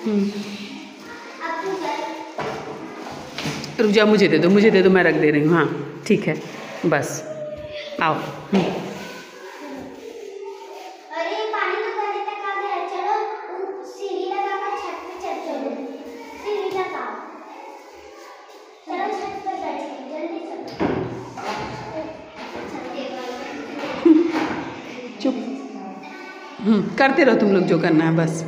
रुक जा, मुझे दे दो, मैं रख दे रही हूँ। हाँ ठीक है, बस आओ। चुप। करते रहो तुम लोग जो करना है, बस।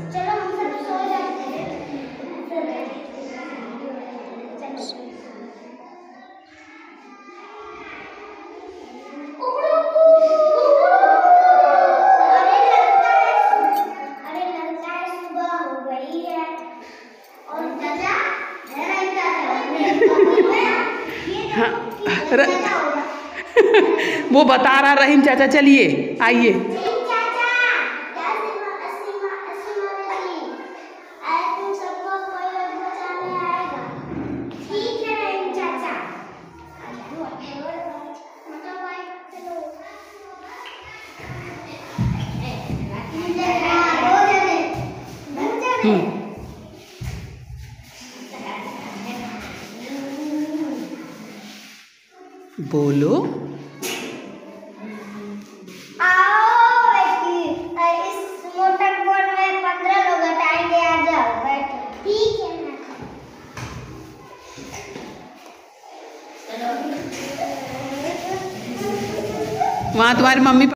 हाँ वो बता रहा रहीम चाचा, चलिए आइए। बोलो। इस मोटर बोर्ड में 15 लोग हटाएंगे, आ जाओ बैठो। ठीक है वहाँ तुम्हारी मम्मी